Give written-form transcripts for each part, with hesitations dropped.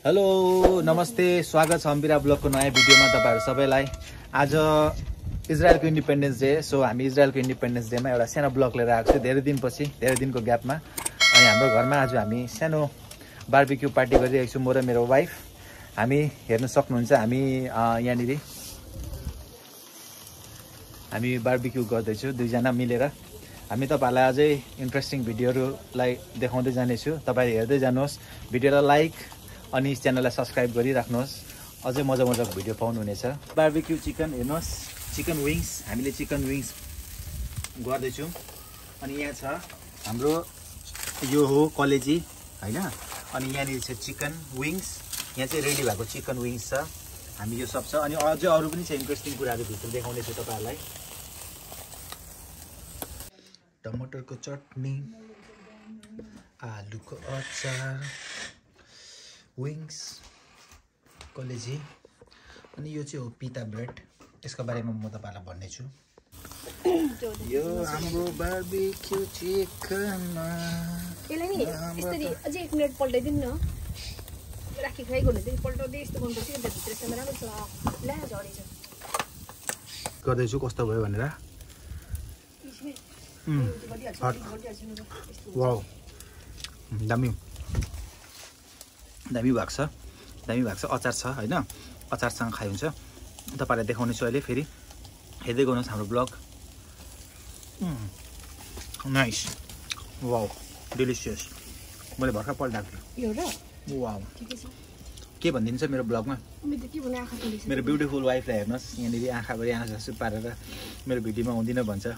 Hello नमस्ते स्वागत छ अम्बिरा ब्लगको नयाँ भिडियोमा तपाईहरु सबैलाई। आज इजरायलको इन्डिपेन्डेन्स डे, सो हामी इजरायलको इन्डिपेन्डेन्स डेमा एउटा सानो ब्लग लिएर आएको छु धेरै दिनको ग्यापमा। अनि हाम्रो घरमा आज हामी सानो बारबिक्यू पार्टी गरिरहेको छौं, म र मेरो वाइफ। हामी हेर्न सक्नुहुन्छ हामी यहाँनिर हामी बारबिक्यू गर्दैछौं दुईजना मिलेर। हामी तपाईहरुलाई अझै इन्ट्रेस्टिङ भिडियोहरुलाई देखाउँदै जानेछु। तपाईहरु हेर्दै जानुहोस्, भिडियोलाई लाइक अनि च्यानललाई सब्स्क्राइब गरिराख्नुहोस्, अझै मजाको भिडियो पाउनुहुनेछ। बारबिक्यू चिकन हेर्नुहोस्, चिकन विङ्स, हामीले चिकन विङ्स गर्दैछौँ। अनि यहाँ छ हाम्रो यो हो कलेजी हैन, अनि यहाँनिर छ चिकन विङ्स, यहाँ चाहिँ रेडी भएको चिकन विङ्स छ। हामी यो सब छ, अनि अझै अरू पनि छ इन्ट्रेस्टिङ कुराहरू भित्र देखाउनेछु तपाईहरुलाई। टमाटरको चटनी, आलुको अचार, विङ्स, कलेजी, अनि यो चाहिँ हो पिता ब्रेड। यसको बारेमा म तपाईहरुलाई भन्ने छु। यो हाम्रो बारबिक्यू चिकन यसलाई नि यसरी अझै 1 मिनेट पल्टाइदिनु न, राखी फ्राई गर्नु चाहिँ पल्टाउँदै यस्तो गर्नुपर्छ नि, भित्र यसमा राम्रो छ ला झरेछ गर्दैछु कस्तो भयो भनेर। वाउ दामी भएको छ, अचार छ हैन, अचारसँग खाइ हुन्छ। तपाईहरुलाई देखाउने छु अहिले, फेरि हेर्दै गर्नुहोस् हाम्रो ब्लग। Nice, wow delicious. मैले भर्खर पल्टाएको थिएँ। वाउ के भनिदिन्छ मेरो ब्लगमा, मेरो ब्युटिफुल वाइफलाई हेर्नुहोस्, यहाँनिर आँखाभरि आँसु पारेर मेरो भिडियोमा हुँदिन भन्छ।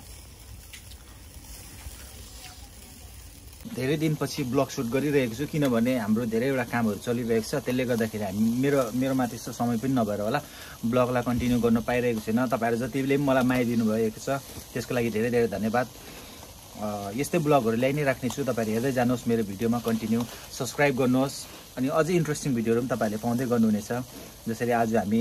धेरै दिनपछि ब्लग सुट गरिरहेको छु, किनभने हाम्रो धेरैवटा कामहरू चलिरहेको छ। त्यसले गर्दाखेरि हामी मेरोमा त्यस्तो समय पनि नभएर होला ब्लगलाई कन्टिन्यू गर्न पाइरहेको छैन। तपाईहरु जतिले पनि मलाई माया दिनु भएको छ त्यसको लागि धेरै धेरै धन्यवाद। यस्तै ब्लगहरू ल्याइ नै राख्ने छु, तपाईहरु हेर्दै जानुहोस् मेरो भिडियोमा कन्टिन्यू, सब्स्क्राइब गर्नुहोस्, अनि अझै इन्ट्रेस्टिङ भिडियोहरू पनि तपाईहरुले पाउँदै गर्नुहुनेछ। जसरी आज हामी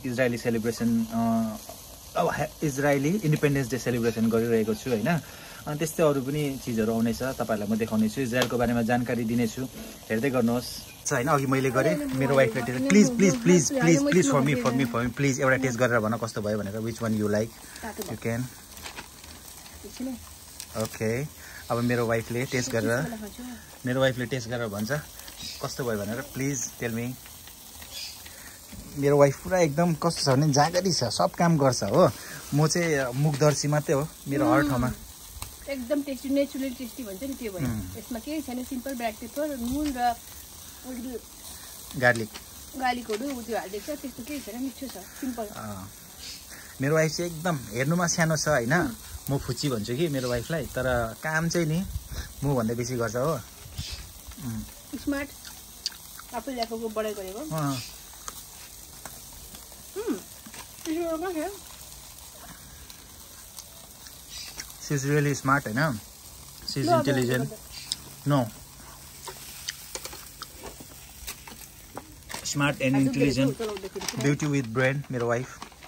इजरायली इन्डिपेन्डेन्स डे सेलिब्रेसन गरिरहेको छु हैन। अनि त्यस्तै अरू पनि चिजहरू आउनेछ, तपाईहरुलाई म देखाउने छु, इजरायलको बारेमा जानकारी दिनेछु, हेर्दै गर्नुहोस् हैन। अघि मैले गरेँ, मेरो वाइफले taste please for me please एउटा टेस्ट गरेर भन कस्तो भयो भनेर, which one you like you can. Okay, अब मेरो वाइफले टेस्ट गरेर भन्छ कस्तो भयो भनेर, प्लिज टेल मी। मेरो वाइफ पुरा एकदम कस्तो छ भने जागरी छ, सब काम गर्छ हो। म चाहिँ मुखदर्शी मात्रै हो मेरो हर ठाउँमा। एकदम टेस्टी, नेचुरली टेस्टी भन्छ नि त्यो भयो। यसमा केही छैन, सिम्पल ब्ल्याक पेपर, नुन र गार्लिकहरु त्यो हालिदिएको छ, त्यस्तो केही छैन, मिठो छ, सिम्पल। मेरो वाइफ चाहिँ एकदम हेर्नुमा सानो छ हैन, म फुच्ची भन्छु कि मेरो वाइफलाई, तर काम चाहिँ नि म भन्दा बेसी गर्छ हो। स्मार्ट, आफूले आफूको बढाइ गरेको। She's really smart, you know. She's intelligent. No. Smart and intelligent. Beauty with brain, मेरो वाइफ।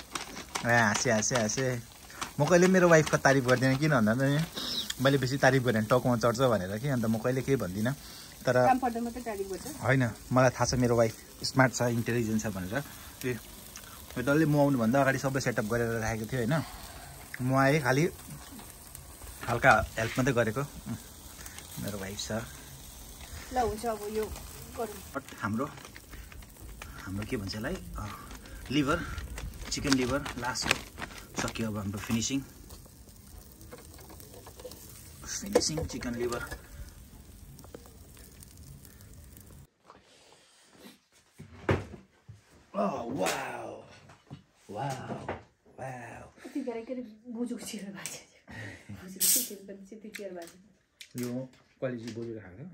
हाँसे म कहिले मेरो वाइफको तारिफ गर्दिनँ, किन भन्दा नि मैले बेसी तारिफ गरेँ भने टाउकोमा चढ्छ भनेर कि, अन्त म कहिले केही भन्दिनँ। तर होइन, मलाई थाहा छ मेरो वाइफ स्मार्ट छ, इन्टेलिजेन्ट छ भनेर। यो डल्लै म आउनुभन्दा अगाडि सबै सेटअप गरेर राखेको थियो होइन। म आएँ, खालि हल्का हेल्प मात्रै गरेको। मेरो वाइफ छ ल, हुन्छ अब यो गरौँ। हाम्रो के भन्छ यसलाई, लिभर, चिकन लिभर लास्ट सक्यो। अब हाम्रो फिनिसिङ चिकन लिभर। यो कलेजी बोलेर खाएको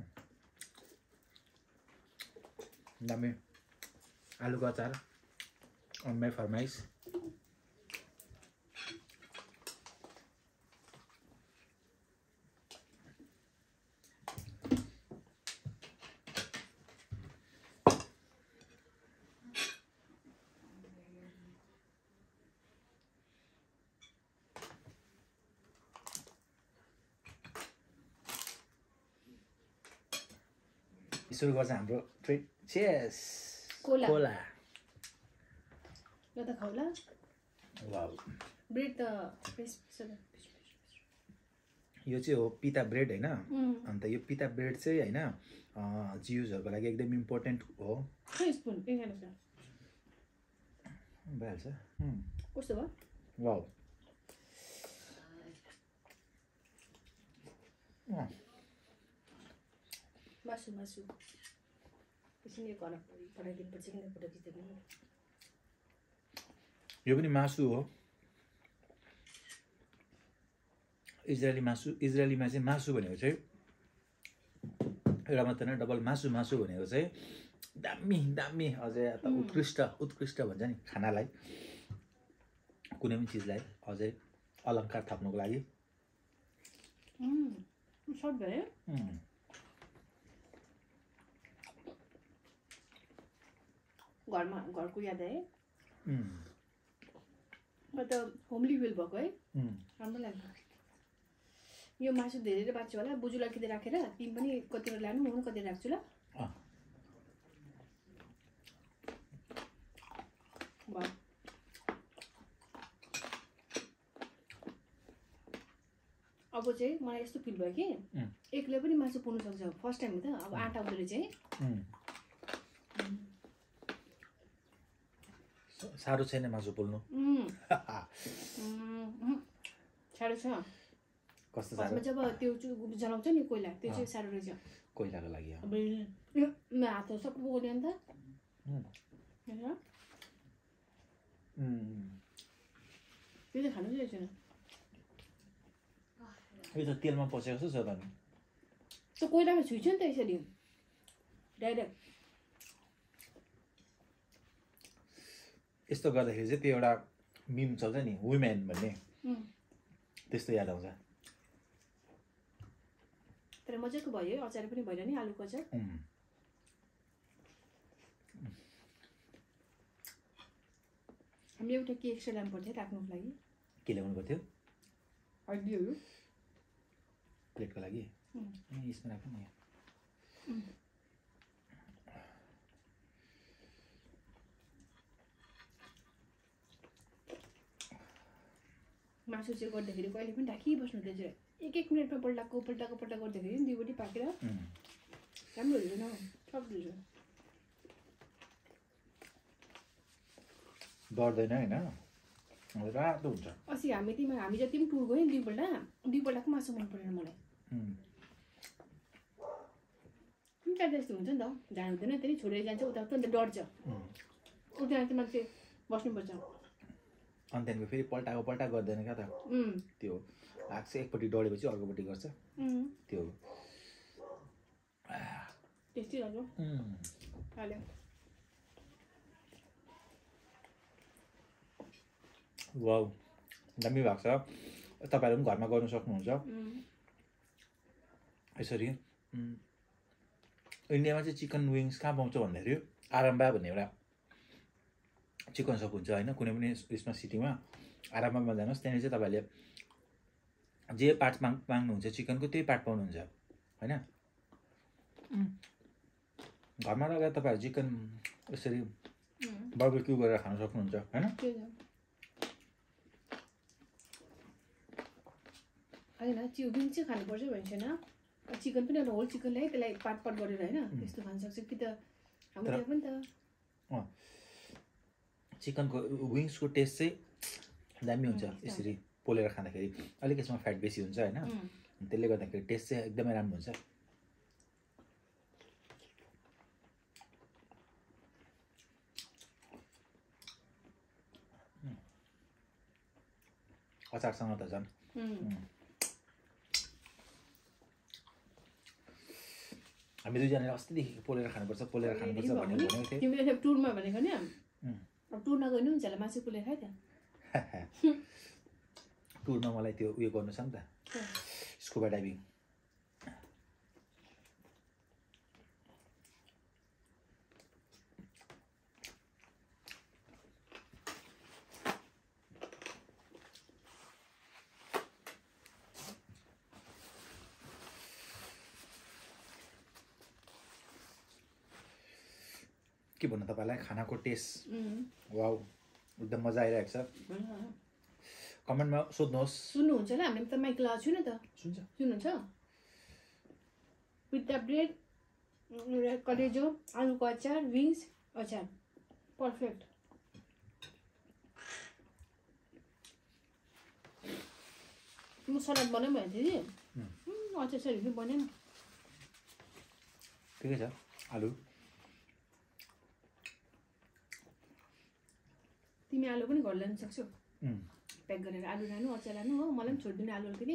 दामी। आलुको अचार अन माई फरमाइस। सुरु गर्छ हाम्रो ट्रिट। चेस। कोला कोला यो त खाउला वाउ ब्रेड त यो चाहिँ हो पिता ब्रेड हैन अन्त यो पिता ब्रेड चाहिँ हैन जिउजहरुको लागि एकदम इम्पोर्टेन्ट हो स्पुन एकजना भइहाल्छ कस्तो भयो वाउ मासु एकछिन यो घर पठाइदिनुपर्छ किन फोटो खिच्दैन यो पनि मासु हो इजरायलीमा चाहिँ मासु भनेको चाहिँ एउटा मात्र डबल मासु भनेको चाहिँ दामी अझै उत्कृष्ट भन्छ नि खानालाई कुनै पनि चिजलाई अझै अलंकार थप्नुको लागि सर्ट भयो घरको याद है त होमली फिल भएको है राम्रो लाग्यो यो मासु धेरै बाँच्यो होला बुजुलाई किन राखेर तिमी पनि कतिवटा लानु म पनि कति राख्छु ल अब चाहिँ मलाई यस्तो फिल भयो कि एक्लै पनि मासु पुर्नु सक्छ फर्स्ट टाइम हो त अब आँटा उनीहरूले चाहिँ साह्रो छैन मासु पोल्नु साह्रो छ कस्तो साह्रो जब त्यो जलाउँछ नि कोइला त्यो चाहिँ साह्रो रहेछ कोइलाको लागि अब हात सब बोक्ने अन्त त्यो चाहिँ खानु चाहिँ रहेछ यो त तेलमा पसेको छ त त्यो कोइलामा छुइछ नि त यसरी डाइरेक्ट यस्तो गर्दाखेरि चाहिँ त्यो एउटा मिम चल्छ नि वुमेन भन्ने त्यस्तो याद आउँछ तर मजाको भयो अचार पनि भएन नि आलुको अचार हामीले एउटा के एक्स्ट्रा ल्याउनु पर्थ्यो राख्नुको लागि के ल्याउनु पर्थ्यो हड्डीहरू प्लेटको लागि यसमा राख्नु नि मासु चाहिँ गर्दाखेरि कहिले पनि ढाकिबस्नु हुँदैछ एक मिनटमा पल्टाको गर्दाखेरि दुईपट्टि पाकेर राम्रो हुन्छ न सब हुन्छ डढ्दैन हैन रातो हुन्छ अस्ति हामी जति पनि टुर गयौँ दुईपल्टको मासु मन परेन मलाई त्यहाँ त्यस्तो हुन्छ नि त जानु हुँदैन त्यही छोडेर जान्छ उता अन्त डढ्छ उता चाहिँ मान्छे बस्नुपर्छ अनि त्यहाँदेखि फेरि पल्टा गर्दैन क्या त त्यो लाग्छ एकपट्टि डढेपछि अर्कोपट्टि गर्छ त्यो टेस्टी लाग्यो हाल्यो वाउ दामी भएको छ तपाईँहरू पनि घरमा गर्नु सक्नुहुन्छ यसरी इन्डियामा चाहिँ चिकन विङ्स कहाँ पाउँछ भन्दाखेरि आरामबा भन्ने एउटा चिकन सप हुन्छ होइन कुनै पनि यसमा सिटीमा आरामबामा जानुहोस् त्यहाँनिर चाहिँ तपाईँहरूले जे पार्ट माग्नुहुन्छ चिकनको त्यही पार्ट पाउनुहुन्छ होइन घरमा लगाएर तपाईँहरू चिकन यसरी बार्बिक्यू गरेर खान सक्नुहुन्छ होइन होइन विङ चाहिँ खानुपर्छ भन्छ छैन चिकन पनि एउटा होल चिकन ल्यायो त्यसलाई पार्ट गरेर होइन त्यस्तो खान सक्छ कि त हाम्रो पनि त चिकनको विङ्सको टेस्ट चाहिँ दामी हुन्छ यसरी पोलेर खाँदाखेरि अलिक यसमा फ्याट बेसी हुन्छ होइन त्यसले गर्दाखेरि टेस्ट चाहिँ एकदमै राम्रो हुन्छ अचारसँग त झन् हामी दुईजनाले अस्तिदेखि पोलेर खानुपर्छ भनेको थिएँ तिमीले टुरमा भनेको नि अब टुर नगर्नु हुन्छ होला मासु पोलेर खायो त टुरमा मलाई त्यो उयो गर्नु छ नि त स्कुबा डाइभिङ के भन्नु तपाईँलाई खानाको टेस्ट वाउ एकदम मजा आइरहेको छ कमेन्टमा सोध्नुहोस् सुन्नुहुन्छ होला हामी त माइक लगाएको छु नि त सुन्नुहुन्छ विथ द ब्रेड कलेजो आलुको अचार विङ्स अचार पर्फेक्ट म सलाद बनाऊँ भनेको थिएँ कि अचार सरी बनेन ठिकै छ आलु तिमी आलु पनि घर ल्याउन सक्छौ प्याक गरेर आलु लानु अचार लानु हो मलाई पनि छोडिदिनु आलु अलिकति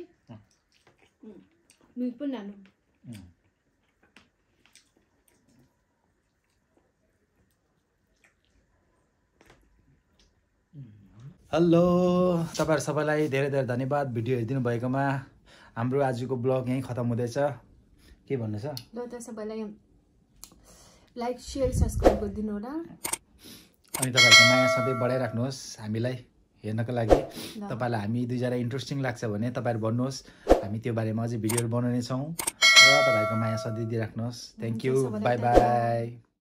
नुन पनि लानु हेलो तपाईँहरू सबैलाई धेरै धेरै धन्यवाद भिडियो हेरिदिनु भएकोमा हाम्रो आजको ब्लग यहीँ खतम हुँदैछ के भन्नु छ ल त सबैलाई लाइक सेयर सब्सक्राइब गरिदिनु होला अनि तपाईँहरूको माया सधैँ बढाइराख्नुहोस् हामीलाई हेर्नको लागि तपाईँलाई हामी दुईजना इन्ट्रेस्टिङ लाग्छ भने तपाईँहरू भन्नुहोस् हामी त्यो बारेमा अझै भिडियोहरू बनाउने छौँ र तपाईँहरूको माया सधैँ दिइराख्नुहोस् थ्याङ्क यू बाई बाई